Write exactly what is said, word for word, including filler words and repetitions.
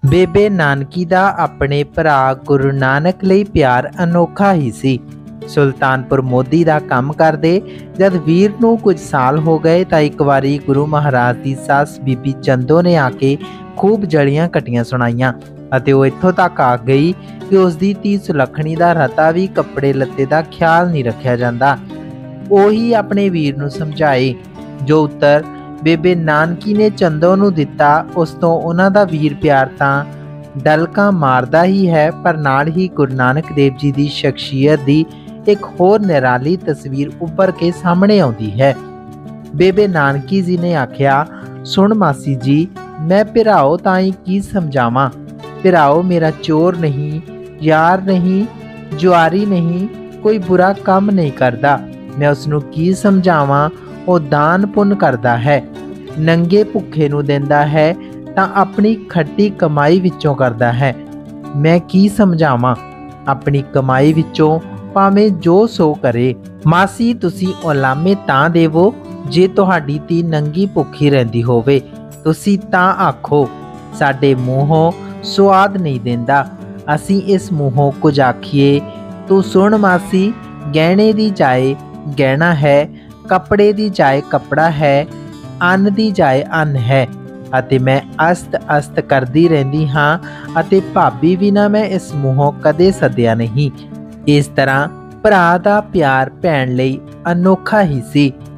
ਬੇਬੇ ਨਾਨਕੀ ਦਾ ਆਪਣੇ ਭਰਾ ਗੁਰੂ ਨਾਨਕ ਲਈ ਪਿਆਰ ਅਨੋਖਾ ਹੀ ਸੀ। ਸੁਲਤਾਨਪੁਰ ਮੋਦੀ ਦਾ ਕੰਮ ਕਰਦੇ ਜਦ ਵੀਰ ਨੂੰ ਕੁਝ ਸਾਲ ਹੋ ਗਏ ਤਾਂ ਇੱਕ ਵਾਰੀ ਗੁਰੂ ਮਹਾਰਾਜ ਦੀ ਸੱਸ ਬੀਬੀ ਚੰਦੋ ਨੇ ਆ ਕੇ ਖੂਬ ਜਲੀਆਂ ਕਟੀਆਂ ਸੁਣਾਈਆਂ ਅਤੇ ਉਹ ਇੱਥੋਂ ਤੱਕ ਆ ਗਈ ਕਿ ਉਸ ਦੀ ਧੀ ਸੁਲੱਖਣੀ ਦਾ ਰਤਾ ਵੀ ਕੱਪੜੇ ਲੱਤੇ ਦਾ ਖਿਆਲ ਨਹੀਂ ਰੱਖਿਆ ਜਾਂਦਾ। ਉਹੀ ਆਪਣੇ ਵੀਰ ਨੂੰ ਸਮਝਾਏ। ਜੋ ਉੱਤਰ ਬੇਬੇ ਨਾਨਕੀ ਨੇ ਚੰਦੋ ਨੂੰ ਦਿੱਤਾ ਉਸ ਤੋਂ ਉਹਨਾਂ ਦਾ ਵੀਰ ਪਿਆਰ ਤਾਂ ਡਲਕਾਂ ਮਾਰਦਾ ਹੀ ਹੈ, ਪਰ ਨਾਲ ਹੀ ਗੁਰੂ ਨਾਨਕ ਦੇਵ ਜੀ ਦੀ ਸ਼ਖਸੀਅਤ ਦੀ ਇੱਕ ਹੋਰ ਨਿਰਾਲੀ ਤਸਵੀਰ ਉੱਭਰ ਕੇ ਸਾਹਮਣੇ ਆਉਂਦੀ ਹੈ। ਬੇਬੇ ਨਾਨਕੀ ਜੀ ਨੇ ਆਖਿਆ, ਸੁਣ ਮਾਸੀ ਜੀ, ਮੈਂ ਭਰਾਓ ਤਾਈਂ ਕੀ ਸਮਝਾਵਾਂ। ਭਰਾਓ ਮੇਰਾ ਚੋਰ ਨਹੀਂ, ਯਾਰ ਨਹੀਂ, ਜੁਆਰੀ ਨਹੀਂ, ਕੋਈ ਬੁਰਾ ਕੰਮ ਨਹੀਂ ਕਰਦਾ। ਮੈਂ ਉਸ ਨੂੰ ਕੀ ਸਮਝਾਵਾਂ। ਉਹ ਦਾਨ ਪੁੰਨ ਕਰਦਾ ਹੈ, ਨੰਗੇ ਭੁੱਖੇ ਨੂੰ ਦਿੰਦਾ ਹੈ ਤਾਂ ਆਪਣੀ ਖੱਟੀ ਕਮਾਈ ਵਿੱਚੋਂ ਕਰਦਾ ਹੈ। ਮੈਂ ਕੀ ਸਮਝਾਵਾਂ। ਆਪਣੀ ਕਮਾਈ ਵਿੱਚੋਂ ਭਾਵੇਂ ਜੋ ਸੋ ਕਰੇ। ਮਾਸੀ ਤੁਸੀਂ ਉਲਾਮੇ ਤਾਂ ਦੇਵੋ ਜੇ ਤੁਹਾਡੀ ਧੀ ਨੰਗੀ ਭੁੱਖੀ ਰਹਿੰਦੀ ਹੋਵੇ। ਤੁਸੀਂ ਤਾਂ ਆਖੋ ਸਾਡੇ ਮੂੰਹੋਂ ਸੁਆਦ ਨਹੀਂ ਦਿੰਦਾ, ਅਸੀਂ ਇਸ ਮੂੰਹੋਂ ਕੁਝ ਆਖੀਏ। ਤੂੰ ਸੁਣ ਮਾਸੀ, ਗਹਿਣੇ ਦੀ ਜਾਏ ਗਹਿਣਾ ਹੈ, ਕੱਪੜੇ ਦੀ ਜਾਏ ਕੱਪੜਾ ਹੈ, ਅੰਨ ਦੀ ਜਾਏ ਅੰਨ ਹੈ। ਅਤੇ ਮੈਂ ਅਸਤ ਅਸਤ ਕਰਦੀ ਰਹਿੰਦੀ ਹਾਂ ਅਤੇ ਭਾਬੀ ਵੀ ਨਾ ਮੈਂ ਇਸ ਮੂੰਹੋਂ ਕਦੇ ਸੱਦਿਆ ਨਹੀਂ। ਇਸ ਤਰ੍ਹਾਂ ਭਰਾ ਦਾ ਪਿਆਰ ਭੈਣ ਲਈ ਅਨੋਖਾ ਹੀ ਸੀ।